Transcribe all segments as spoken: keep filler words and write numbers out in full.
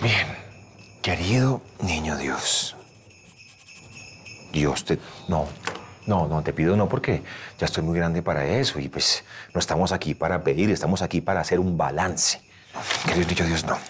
Bien, querido niño Dios, Dios te... No, no, no, te pido no porque ya estoy muy grande para eso y pues no estamos aquí para pedir, estamos aquí para hacer un balance. Querido niño Dios, no.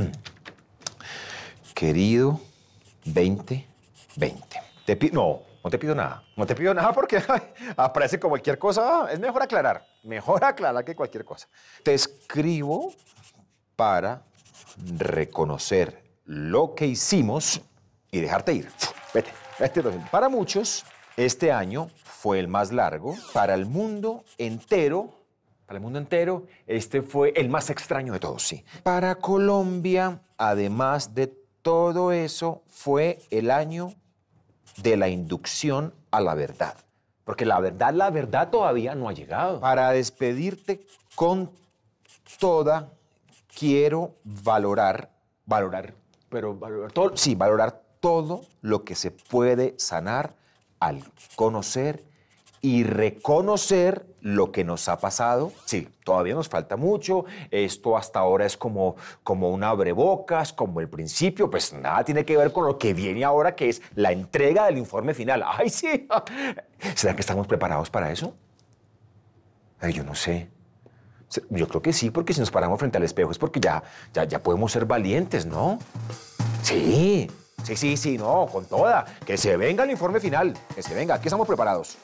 Querido veinte veinte. Te pido... No, no te pido nada. No te pido nada porque ay, aparece como cualquier cosa. Es mejor aclarar. Mejor aclarar que cualquier cosa. Te escribo para reconocer lo que hicimos y dejarte ir. Vete, vete. Para muchos, este año fue el más largo. Para el mundo entero, para el mundo entero, este fue el más extraño de todos, sí. Para Colombia, además de todo eso, fue el año de la inducción a la verdad. Porque la verdad, la verdad todavía no ha llegado. Para despedirte con toda, quiero valorar, valorar, pero valorar todo, sí, valorar todo lo que se puede sanar al conocer y reconocer lo que nos ha pasado. Sí, todavía nos falta mucho. Esto hasta ahora es como, como un abrebocas, como el principio. Pues nada tiene que ver con lo que viene ahora, que es la entrega del informe final. ¡Ay, sí! ¿Será que estamos preparados para eso? Ay, yo no sé. Yo creo que sí, porque si nos paramos frente al espejo es porque ya, ya, ya podemos ser valientes, ¿no? Sí, sí, sí, sí, no, con toda. Que se venga el informe final, que se venga. Aquí estamos preparados.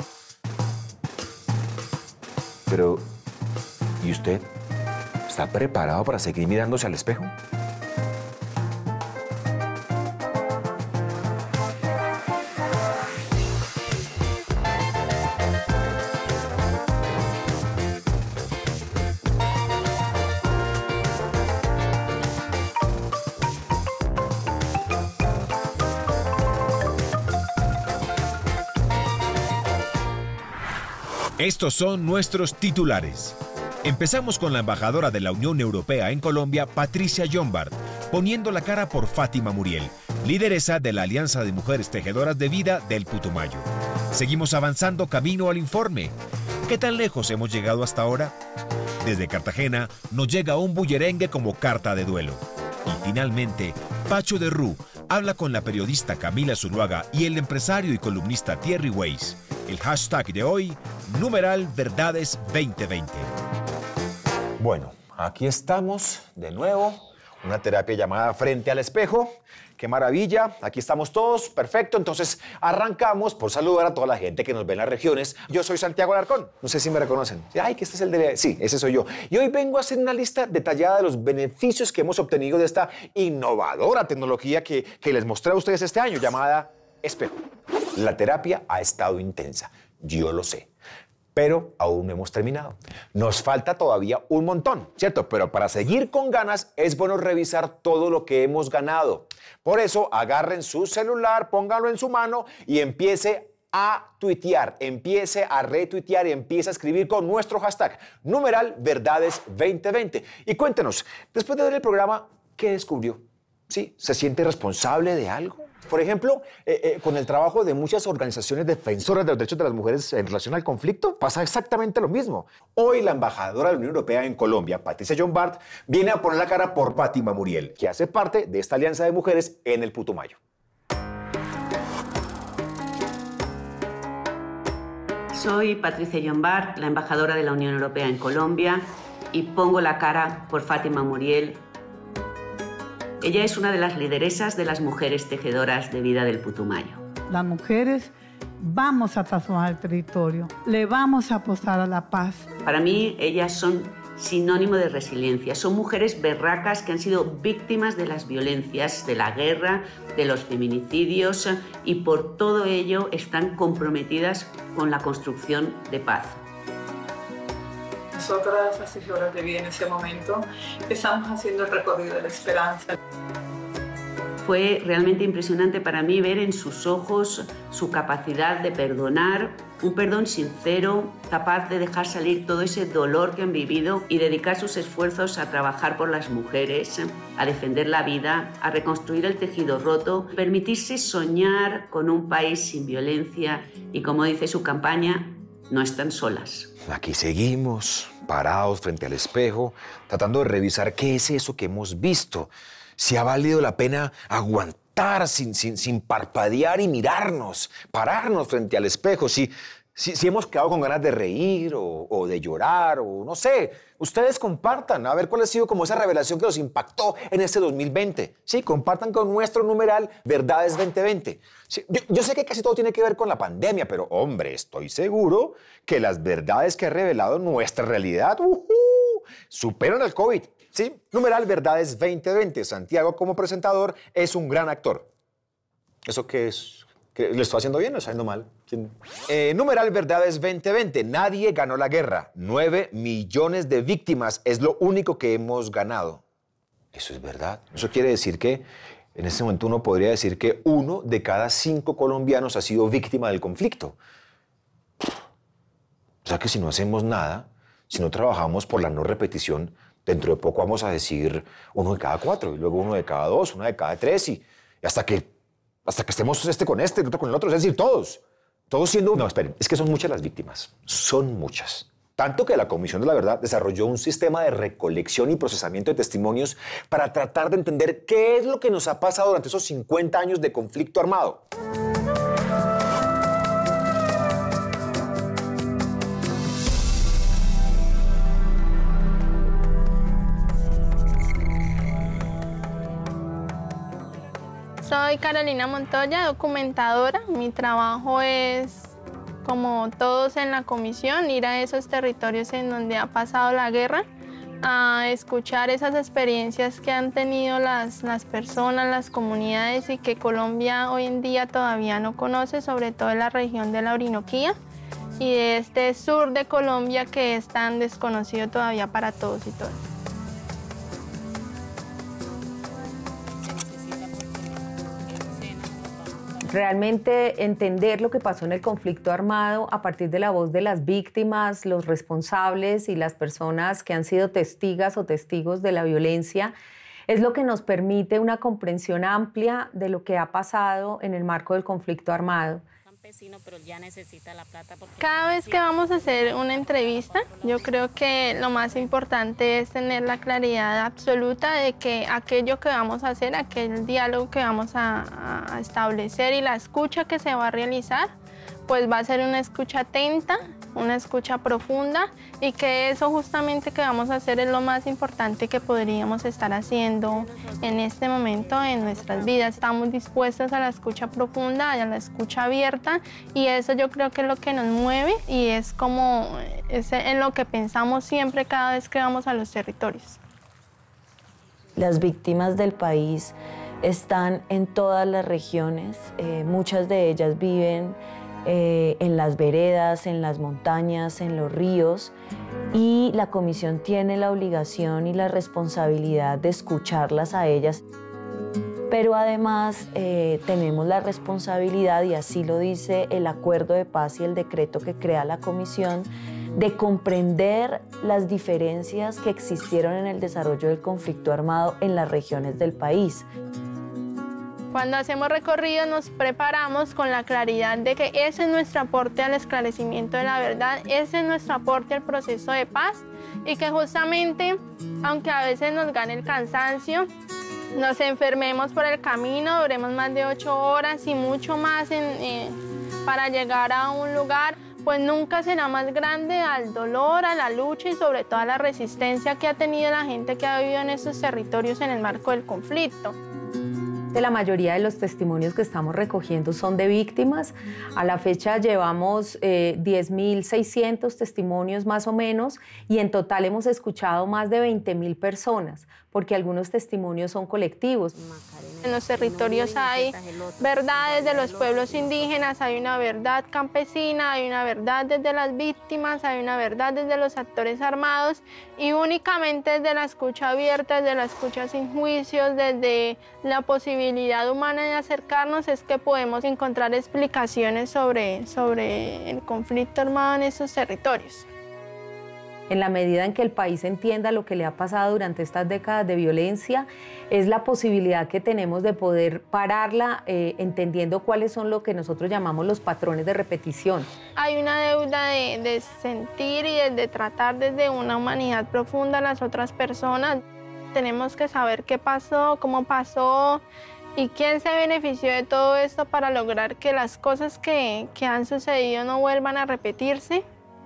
Pero, ¿y usted está preparado para seguir mirándose al espejo? Estos son nuestros titulares. Empezamos con la embajadora de la Unión Europea en Colombia, Patricia Llombart, poniendo la cara por Fátima Muriel, lideresa de la Alianza de Mujeres Tejedoras de Vida del Putumayo. Seguimos avanzando camino al informe. ¿Qué tan lejos hemos llegado hasta ahora? Desde Cartagena nos llega un bullerengue como carta de duelo. Y finalmente, Pacho de Rú habla con la periodista Camila Zuluaga y el empresario y columnista Thierry Weiss. El hashtag de hoy, numeral Verdades veinte veinte. Bueno, aquí estamos de nuevo. Una terapia llamada Frente al Espejo. ¡Qué maravilla! Aquí estamos todos, perfecto. Entonces, arrancamos por saludar a toda la gente que nos ve en las regiones. Yo soy Santiago Alarcón. No sé si me reconocen. Ay, que este es el de... Sí, ese soy yo. Y hoy vengo a hacer una lista detallada de los beneficios que hemos obtenido de esta innovadora tecnología que, que les mostré a ustedes este año, llamada Espejo. La terapia ha estado intensa, yo lo sé. Pero aún no hemos terminado. Nos falta todavía un montón, ¿cierto? Pero para seguir con ganas es bueno revisar todo lo que hemos ganado. Por eso, agarren su celular, pónganlo en su mano y empiece a tuitear, empiece a retuitear y empiece a escribir con nuestro hashtag, numeral Verdades veinte veinte. Y cuéntenos, después de ver el programa, ¿qué descubrió? ¿Sí? ¿Se siente responsable de algo? Por ejemplo, eh, eh, con el trabajo de muchas organizaciones defensoras de los derechos de las mujeres en relación al conflicto, pasa exactamente lo mismo. Hoy la embajadora de la Unión Europea en Colombia, Patricia Llombart, viene a poner la cara por Fátima Muriel, que hace parte de esta alianza de mujeres en el Putumayo. Soy Patricia Llombart, la embajadora de la Unión Europea en Colombia, y pongo la cara por Fátima Muriel. Ella es una de las lideresas de las mujeres tejedoras de vida del Putumayo. Las mujeres vamos a transformar el territorio, le vamos a apostar a la paz. Para mí, ellas son sinónimo de resiliencia. Son mujeres berracas que han sido víctimas de las violencias, de la guerra, de los feminicidios y por todo ello están comprometidas con la construcción de paz. Nosotras, las tejedoras de vida en ese momento, estamos haciendo el recorrido de la esperanza. Fue realmente impresionante para mí ver en sus ojos su capacidad de perdonar, un perdón sincero, capaz de dejar salir todo ese dolor que han vivido y dedicar sus esfuerzos a trabajar por las mujeres, a defender la vida, a reconstruir el tejido roto, permitirse soñar con un país sin violencia y, como dice su campaña, no están solas. Aquí seguimos, parados frente al espejo, tratando de revisar qué es eso que hemos visto. si ha valido la pena aguantar sin, sin, sin parpadear y mirarnos, pararnos frente al espejo, si, si, si hemos quedado con ganas de reír o, o de llorar o no sé. Ustedes compartan, a ver cuál ha sido como esa revelación que los impactó en este dos mil veinte. Sí, compartan con nuestro numeral Verdades veinte veinte. Sí, yo, yo sé que casi todo tiene que ver con la pandemia, pero hombre, estoy seguro que las verdades que ha revelado nuestra realidad uh, uh, superan al COVID. Sí, numeral Verdades veinte veinte. Santiago como presentador es un gran actor. ¿Eso qué es? ¿Qué, ¿Le estoy haciendo bien o estoy haciendo mal? ¿Quién? Eh, numeral Verdades veinte veinte. Nadie ganó la guerra. Nueve millones de víctimas es lo único que hemos ganado. Eso es verdad. Eso quiere decir que en este momento uno podría decir que uno de cada cinco colombianos ha sido víctima del conflicto. O sea que si no hacemos nada, si no trabajamos por la no repetición, dentro de poco vamos a decir uno de cada cuatro, y luego uno de cada dos, uno de cada tres, y, y hasta, que, hasta que estemos este con este, el otro con el otro, es decir, todos. Todos siendo... No, esperen, es que son muchas las víctimas. Son muchas. Tanto que la Comisión de la Verdad desarrolló un sistema de recolección y procesamiento de testimonios para tratar de entender qué es lo que nos ha pasado durante esos cincuenta años de conflicto armado. Soy Carolina Montoya, documentadora. Mi trabajo es, como todos en la comisión, ir a esos territorios en donde ha pasado la guerra, a escuchar esas experiencias que han tenido las, las personas, las comunidades y que Colombia hoy en día todavía no conoce, sobre todo en la región de la Orinoquía y de este sur de Colombia que es tan desconocido todavía para todos y todas. Realmente entender lo que pasó en el conflicto armado a partir de la voz de las víctimas, los responsables y las personas que han sido testigas o testigos de la violencia es lo que nos permite una comprensión amplia de lo que ha pasado en el marco del conflicto armado. Pero ya necesita la plata porque... Cada vez que vamos a hacer una entrevista, yo creo que lo más importante es tener la claridad absoluta de que aquello que vamos a hacer, aquel diálogo que vamos a, a establecer y la escucha que se va a realizar, pues va a ser una escucha atenta, una escucha profunda y que eso justamente que vamos a hacer es lo más importante que podríamos estar haciendo en este momento en nuestras vidas. Estamos dispuestos a la escucha profunda, a la escucha abierta y eso yo creo que es lo que nos mueve y es como es en lo que pensamos siempre cada vez que vamos a los territorios. Las víctimas del país están en todas las regiones, eh, muchas de ellas viven Eh, en las veredas, en las montañas, en los ríos y la comisión tiene la obligación y la responsabilidad de escucharlas a ellas. Pero además eh, tenemos la responsabilidad, y así lo dice el acuerdo de paz y el decreto que crea la comisión, de comprender las diferencias que existieron en el desarrollo del conflicto armado en las regiones del país. Cuando hacemos recorrido nos preparamos con la claridad de que ese es nuestro aporte al esclarecimiento de la verdad, ese es nuestro aporte al proceso de paz y que justamente, aunque a veces nos gane el cansancio, nos enfermemos por el camino, duremos más de ocho horas y mucho más en, eh, para llegar a un lugar, pues nunca será más grande al dolor, a la lucha y sobre todo a la resistencia que ha tenido la gente que ha vivido en estos territorios en el marco del conflicto. La mayoría de los testimonios que estamos recogiendo son de víctimas. A la fecha llevamos eh, diez mil seiscientos testimonios más o menos y en total hemos escuchado más de veinte mil personas, porque algunos testimonios son colectivos. En los territorios hay verdades de los pueblos indígenas, hay una verdad campesina, hay una verdad desde las víctimas, hay una verdad desde los actores armados y únicamente desde la escucha abierta, desde la escucha sin juicios, desde la posibilidad humana de acercarnos es que podemos encontrar explicaciones sobre, sobre el conflicto armado en esos territorios. En la medida en que el país entienda lo que le ha pasado durante estas décadas de violencia, es la posibilidad que tenemos de poder pararla eh, entendiendo cuáles son lo que nosotros llamamos los patrones de repetición. Hay una deuda de, de sentir y de, de tratar desde una humanidad profunda a las otras personas. tenemos que saber qué pasó, cómo pasó y quién se benefició de todo esto para lograr que las cosas que, que han sucedido no vuelvan a repetirse.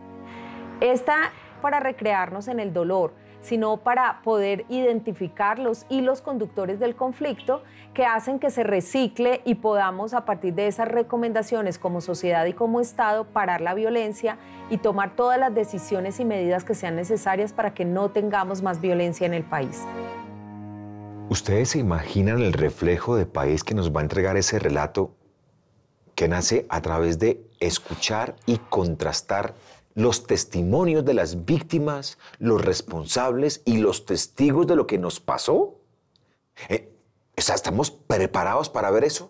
Está para recrearnos en el dolor, sino para poder identificar los hilos conductores del conflicto que hacen que se recicle y podamos, a partir de esas recomendaciones como sociedad y como Estado, parar la violencia y tomar todas las decisiones y medidas que sean necesarias para que no tengamos más violencia en el país. ¿Ustedes se imaginan el reflejo de país que nos va a entregar ese relato que nace a través de escuchar y contrastar los testimonios de las víctimas, los responsables y los testigos de lo que nos pasó? Eh, o sea, ¿estamos preparados para ver eso?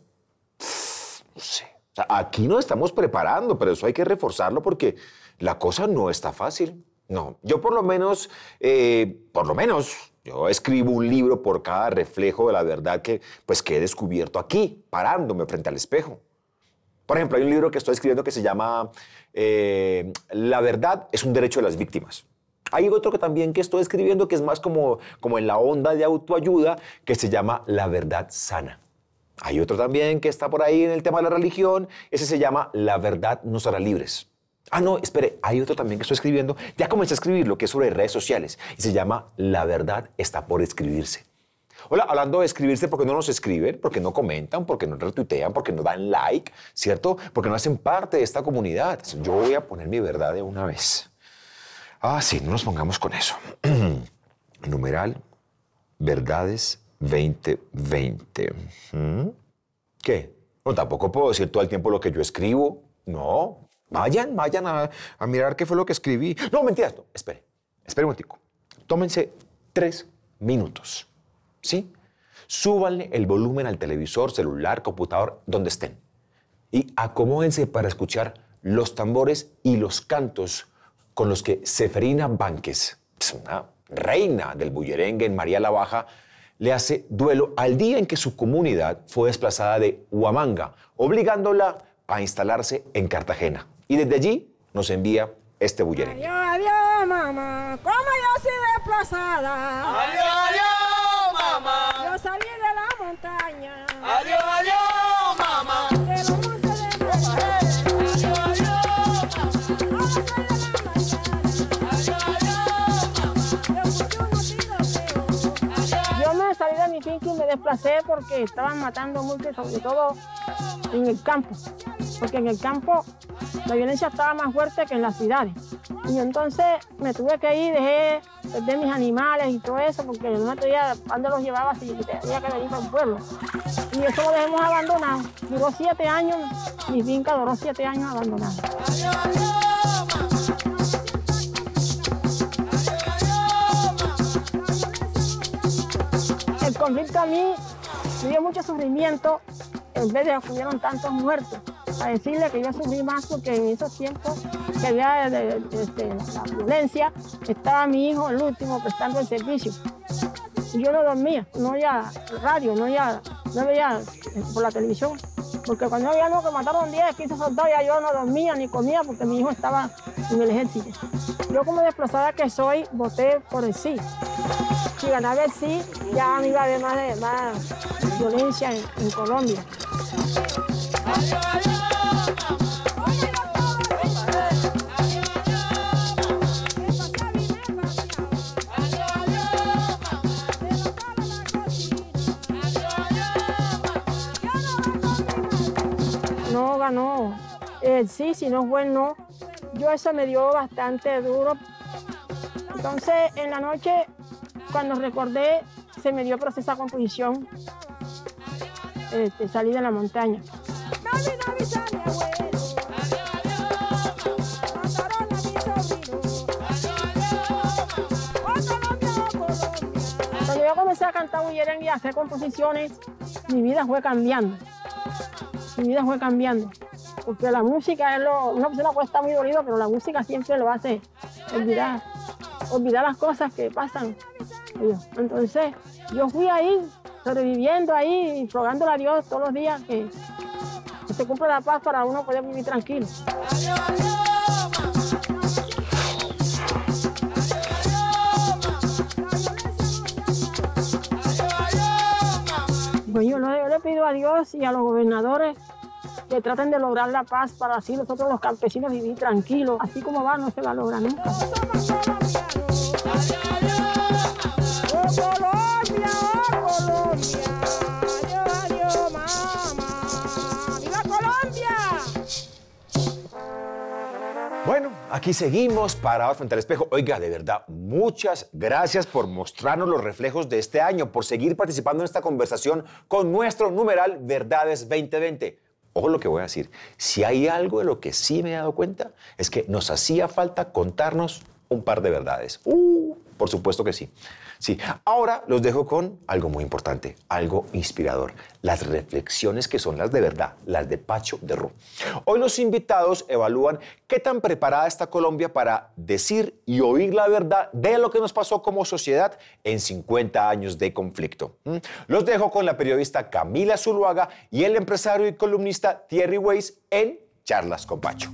No sé. O sea, aquí nos estamos preparando, pero eso hay que reforzarlo porque la cosa no está fácil. No, yo por lo menos, eh, por lo menos, yo escribo un libro por cada reflejo de la verdad que, pues, que he descubierto aquí, parándome frente al espejo. Por ejemplo, hay un libro que estoy escribiendo que se llama eh, La verdad es un derecho de las víctimas. Hay otro que también que estoy escribiendo que es más como, como en la onda de autoayuda, que se llama La verdad sana. Hay otro también que está por ahí en el tema de la religión, ese se llama La verdad nos hará libres. Ah, no, espere, hay otro también que estoy escribiendo, ya comencé a escribir lo que es sobre redes sociales, y se llama La verdad está por escribirse. Hola, hablando de escribirse, ¿por qué no nos escriben? ¿Por qué no comentan? ¿Por qué no retuitean? ¿Por qué no dan like? ¿Cierto? Porque no hacen parte de esta comunidad. Yo voy a poner mi verdad de una vez. Ah, sí, no nos pongamos con eso. Numeral, verdades veinte veinte. ¿Mm? ¿Qué? No, tampoco puedo decir todo el tiempo lo que yo escribo. No. Vayan, vayan a, a mirar qué fue lo que escribí. No, mentiras. No, espere. Espere un momentico. Tómense tres minutos. ¿Sí? Súbanle el volumen al televisor, celular, computador, donde estén. Y acomódense para escuchar los tambores y los cantos con los que Seferina Báñez, una reina del bullerengue en María la Baja, le hace duelo al día en que su comunidad fue desplazada de Huamanga, obligándola a instalarse en Cartagena. Y desde allí nos envía este bullerengue. Adiós, adiós, mamá, como yo soy desplazada. Adiós, adiós, mamá. Yo salí de la montaña. Adiós, adiós, mamá. De los montes de María. Adiós, adiós, mamá. Ahora soy de la mañana. Adiós, adiós, mamá. Yo me salí de mi finca y me desplacé porque estaban matando mucho, sobre todo en el campo. Porque en el campo la violencia estaba más fuerte que en las ciudades. Y entonces me tuve que ir, dejé perder mis animales y todo eso, porque no me tenía dónde los llevaba si tenía que venir para el pueblo. Y eso lo dejamos abandonado. Duró siete años, mi finca duró siete años abandonada. El conflicto a mí me dio mucho sufrimiento, en vez de que hubieron tantos muertos. A decirle que yo sufrí más porque en esos tiempos que había de, de, de, de la violencia, estaba mi hijo, el último, prestando el servicio. Y yo no dormía, no oía radio, no oía, no veía por la televisión. Porque cuando había algo que mataron diez, quince soldados, ya yo no dormía ni comía porque mi hijo estaba en el ejército. Yo como desplazada que soy, voté por el sí. Si ganaba el sí, ya no iba a haber más, de, más violencia en, en Colombia. No ganó el sí, si no fue el no. Yo eso me dio bastante duro. Entonces, en la noche, cuando recordé, se me dio proceso de composición. Este, salí de la montaña. Cuando yo comencé a cantar bullerengue y a hacer composiciones, mi vida fue cambiando. Mi vida fue cambiando. Porque la música es lo... Una persona puede estar muy dolido, pero la música siempre lo hace olvidar. Olvidar las cosas que pasan. Entonces, yo fui ahí, sobreviviendo ahí, rogándole a Dios todos los días que, que se cumpla la paz para uno poder vivir tranquilo. Pues yo, yo le pido a Dios y a los gobernadores que traten de lograr la paz para así nosotros los campesinos vivir tranquilos. Así como va, no se va a lograr nunca. Colombia, oh Colombia, adiós, adiós, mamá, ¡viva Colombia! Bueno, aquí seguimos parados frente al espejo. Oiga, de verdad, muchas gracias por mostrarnos los reflejos de este año, por seguir participando en esta conversación con nuestro numeral Verdades veinte veinte. Ojo lo que voy a decir, si hay algo de lo que sí me he dado cuenta, es que nos hacía falta contarnos un par de verdades. Uh, por supuesto que sí. Sí, ahora los dejo con algo muy importante, algo inspirador, las reflexiones que son las de verdad, las de Pacho de Roo. Hoy los invitados evalúan qué tan preparada está Colombia para decir y oír la verdad de lo que nos pasó como sociedad en cincuenta años de conflicto. ¿Mm? Los dejo con la periodista Camila Zuluaga y el empresario y columnista Thierry Weiss en Charlas con Pacho.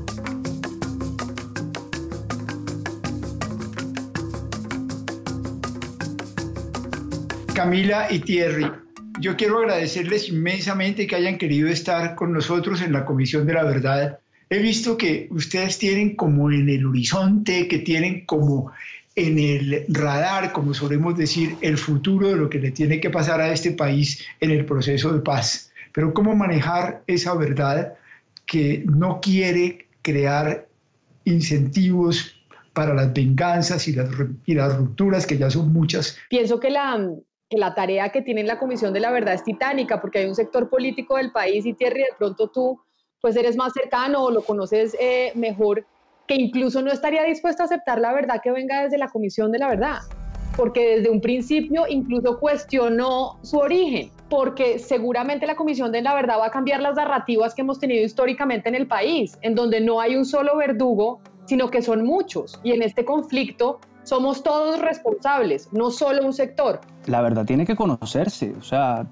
Camila y Thierry, yo quiero agradecerles inmensamente que hayan querido estar con nosotros en la Comisión de la Verdad. He visto que ustedes tienen como en el horizonte, que tienen como en el radar, como solemos decir, el futuro de lo que le tiene que pasar a este país en el proceso de paz. Pero ¿cómo manejar esa verdad que no quiere crear incentivos para las venganzas y las, y las rupturas, que ya son muchas? Pienso que la... que la tarea que tiene la Comisión de la Verdad es titánica, porque hay un sector político del país, y Thierry, de pronto tú pues eres más cercano o lo conoces eh, mejor, que incluso no estaría dispuesto a aceptar la verdad que venga desde la Comisión de la Verdad, porque desde un principio incluso cuestionó su origen, porque seguramente la Comisión de la Verdad va a cambiar las narrativas que hemos tenido históricamente en el país, en donde no hay un solo verdugo, sino que son muchos, y en este conflicto somos todos responsables, no solo un sector. La verdad tiene que conocerse, o sea,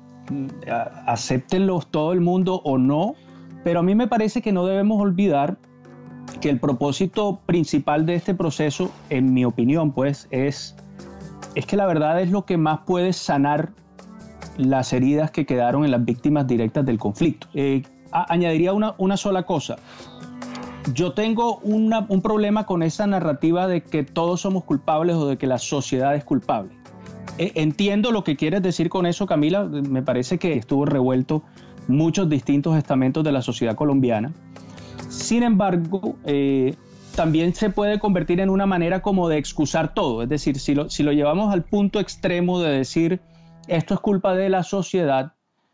acéptenlo todo el mundo o no, pero a mí me parece que no debemos olvidar que el propósito principal de este proceso, en mi opinión, pues, es, es que la verdad es lo que más puede sanar las heridas que quedaron en las víctimas directas del conflicto. Eh, a, añadiría una, una sola cosa. Yo tengo una, un problema con esa narrativa de que todos somos culpables o de que la sociedad es culpable. Eh, entiendo lo que quieres decir con eso, Camila. Me parece que estuvo revuelto muchos distintos estamentos de la sociedad colombiana. Sin embargo, eh, también se puede convertir en una manera como de excusar todo. Es decir, si lo, si lo llevamos al punto extremo de decir esto es culpa de la sociedad,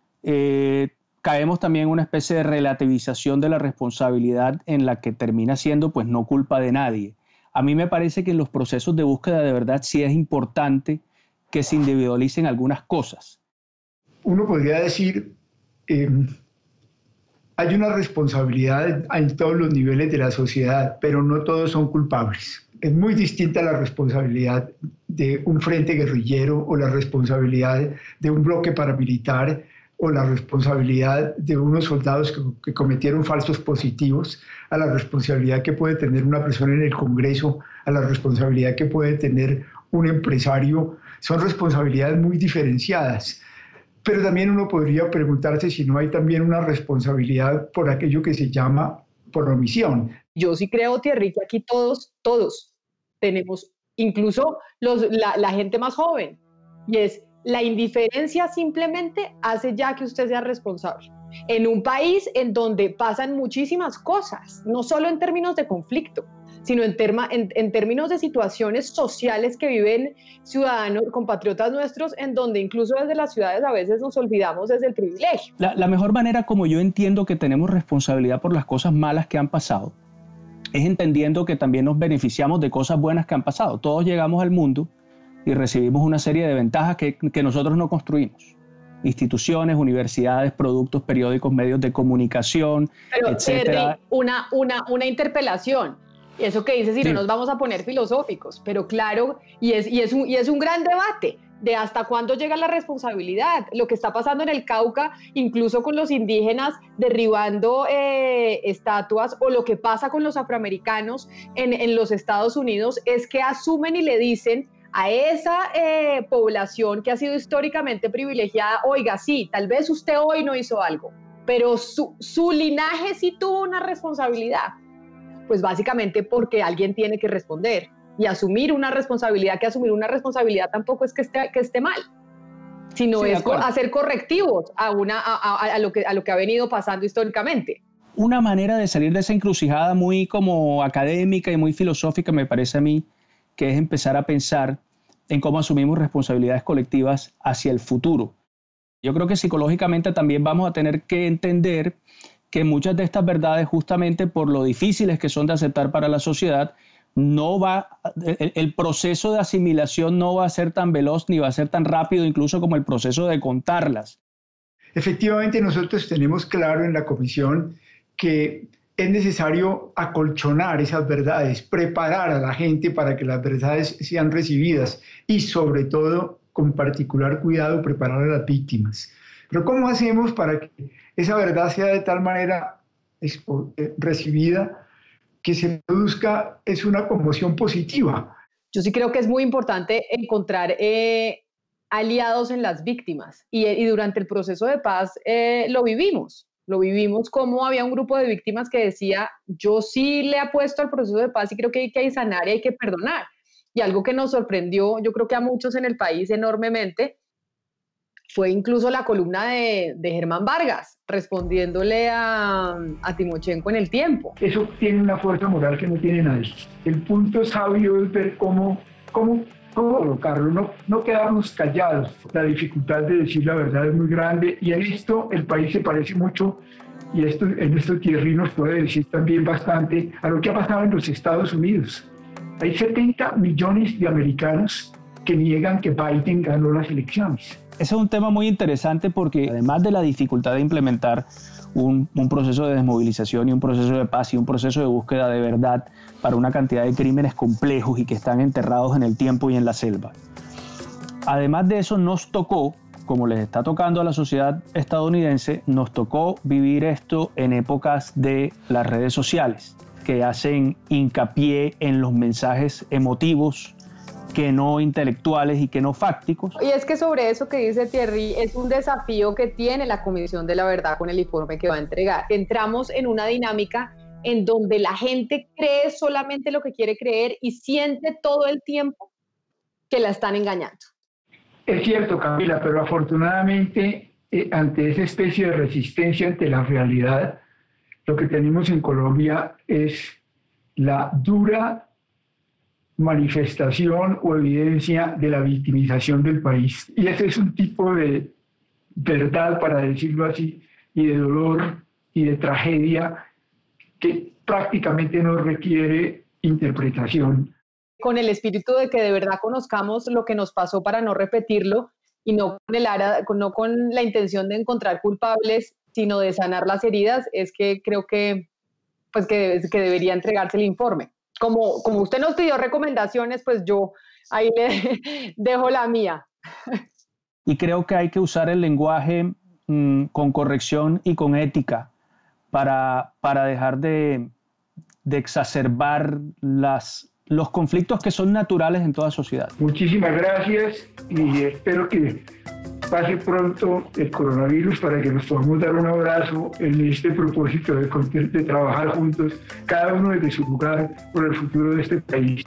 eh, caemos también en una especie de relativización de la responsabilidad en la que termina siendo pues no culpa de nadie. A mí me parece que en los procesos de búsqueda de verdad sí es importante que se individualicen algunas cosas. Uno podría decir, eh, hay una responsabilidad en todos los niveles de la sociedad, pero no todos son culpables. Es muy distinta la responsabilidad de un frente guerrillero o la responsabilidad de un bloque paramilitar o la responsabilidad de unos soldados que, que cometieron falsos positivos, a la responsabilidad que puede tener una persona en el Congreso, a la responsabilidad que puede tener un empresario. Son responsabilidades muy diferenciadas. Pero también uno podría preguntarse si no hay también una responsabilidad por aquello que se llama por omisión. Yo sí creo, Thierry, que aquí todos, todos tenemos, incluso los, la, la gente más joven, y es la indiferencia simplemente hace ya que usted sea responsable. En un país en donde pasan muchísimas cosas, no solo en términos de conflicto, sino en, terma, en, en términos de situaciones sociales que viven ciudadanos, compatriotas nuestros, en donde incluso desde las ciudades a veces nos olvidamos desde el privilegio. La, la mejor manera como yo entiendo que tenemos responsabilidad por las cosas malas que han pasado es entendiendo que también nos beneficiamos de cosas buenas que han pasado. Todos llegamos al mundo y recibimos una serie de ventajas que, que nosotros no construimos. Instituciones, universidades, productos, periódicos, medios de comunicación, Pero, etcétera. Terry, una, una, una interpelación. Eso que dices, y sí. No nos vamos a poner filosóficos, pero claro, y es, y, es un, y es un gran debate de hasta cuándo llega la responsabilidad. Lo que está pasando en el Cauca, incluso con los indígenas derribando eh, estatuas, o lo que pasa con los afroamericanos en, en los Estados Unidos, es que asumen y le dicen a esa eh, población que ha sido históricamente privilegiada, oiga, sí, tal vez usted hoy no hizo algo, pero su, su linaje sí tuvo una responsabilidad. Pues básicamente porque alguien tiene que responder y asumir una responsabilidad, que asumir una responsabilidad tampoco es que esté, que esté mal, sino sí, es hacer correctivos a, una, a, a, a, lo que, a lo que ha venido pasando históricamente. Una manera de salir de esa encrucijada muy como académica y muy filosófica, me parece a mí, que es empezar a pensar en cómo asumimos responsabilidades colectivas hacia el futuro. Yo creo que psicológicamente también vamos a tener que entender que muchas de estas verdades, justamente por lo difíciles que son de aceptar para la sociedad, no va, el, el proceso de asimilación no va a ser tan veloz ni va a ser tan rápido incluso como el proceso de contarlas. Efectivamente, nosotros tenemos claro en la comisión que es necesario acolchonar esas verdades, preparar a la gente para que las verdades sean recibidas y, sobre todo, con particular cuidado, preparar a las víctimas. Pero ¿cómo hacemos para que esa verdad sea de tal manera recibida que se produzca es una conmoción positiva? Yo sí creo que es muy importante encontrar eh, aliados en las víctimas y, y durante el proceso de paz eh, lo vivimos. Lo vivimos como había un grupo de víctimas que decía, yo sí le apuesto al proceso de paz y creo que hay que sanar y hay que perdonar. Y algo que nos sorprendió, yo creo que a muchos en el país enormemente, fue incluso la columna de, de Germán Vargas, respondiéndole a, a Timochenko en El Tiempo. Eso tiene una fuerza moral que no tiene nadie. El punto sabio es ver cómo, cómo, cómo colocarlo, no, no quedarnos callados. La dificultad de decir la verdad es muy grande y en esto el país se parece mucho, y esto, en esto Thierry nos puede decir también bastante, a lo que ha pasado en los Estados Unidos. Hay setenta millones de americanos que niegan que Biden ganó las elecciones. Ese es un tema muy interesante porque además de la dificultad de implementar un, un proceso de desmovilización y un proceso de paz y un proceso de búsqueda de verdad para una cantidad de crímenes complejos y que están enterrados en el tiempo y en la selva. Además de eso nos tocó, como les está tocando a la sociedad estadounidense, nos tocó vivir esto en épocas de las redes sociales que hacen hincapié en los mensajes emotivos, que no intelectuales y que no fácticos. Y es que sobre eso que dice Thierry, es un desafío que tiene la Comisión de la Verdad con el informe que va a entregar. Entramos en una dinámica en donde la gente cree solamente lo que quiere creer y siente todo el tiempo que la están engañando. Es cierto, Camila, pero afortunadamente eh, ante esa especie de resistencia ante la realidad, lo que tenemos en Colombia es la dura manifestación o evidencia de la victimización del país. Y ese es un tipo de verdad, para decirlo así, y de dolor y de tragedia que prácticamente no requiere interpretación. Con el espíritu de que de verdad conozcamos lo que nos pasó para no repetirlo y no con, el ara, no con la intención de encontrar culpables, sino de sanar las heridas, es que creo que, pues que, que debería entregarse el informe. Como, como usted nos pidió recomendaciones, pues yo ahí le dejo la mía. Y creo que hay que usar el lenguaje mmm, con corrección y con ética para, para dejar de, de exacerbar las, los conflictos que son naturales en toda sociedad. Muchísimas gracias y espero que pase pronto el coronavirus para que nos podamos dar un abrazo en este propósito de, de trabajar juntos, cada uno desde su lugar, por el futuro de este país.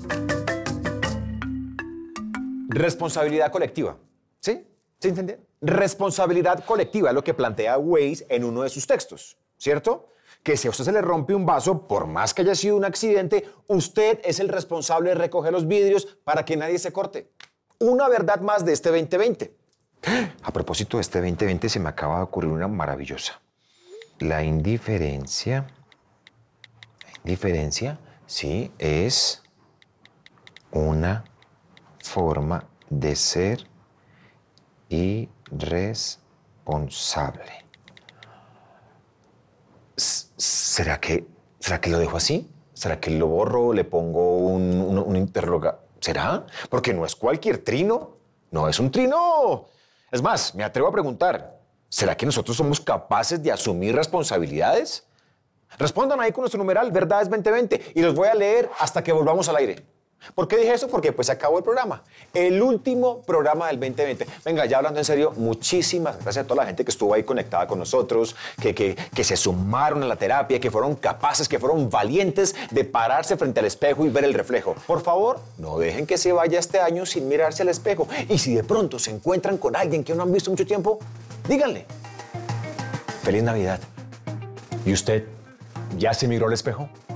Responsabilidad colectiva, ¿sí? ¿Sí entiende? Responsabilidad colectiva es lo que plantea Weiss en uno de sus textos, ¿cierto? Que si a usted se le rompe un vaso, por más que haya sido un accidente, usted es el responsable de recoger los vidrios para que nadie se corte. Una verdad más de este veinte veinte. A propósito de este veinte veinte, se me acaba de ocurrir una maravillosa. La indiferencia, la indiferencia, sí, es una forma de ser irresponsable. ¿Será que, ¿Será que lo dejo así? ¿Será que lo borro, le pongo un, un, un interrogatorio? ¿Será? Porque no es cualquier trino, no es un trino. Es más, me atrevo a preguntar, ¿será que nosotros somos capaces de asumir responsabilidades? Respondan ahí con nuestro numeral, Verdades veinte veinte, y los voy a leer hasta que volvamos al aire. ¿Por qué dije eso? Porque pues se acabó el programa. El último programa del veinte veinte. Venga, ya hablando en serio, muchísimas gracias a toda la gente que estuvo ahí conectada con nosotros, que, que, que se sumaron a la terapia, que fueron capaces, que fueron valientes de pararse frente al espejo y ver el reflejo. Por favor, no dejen que se vaya este año sin mirarse al espejo. Y si de pronto se encuentran con alguien que no han visto mucho tiempo, díganle. Feliz Navidad. ¿Y usted ya se miró al espejo?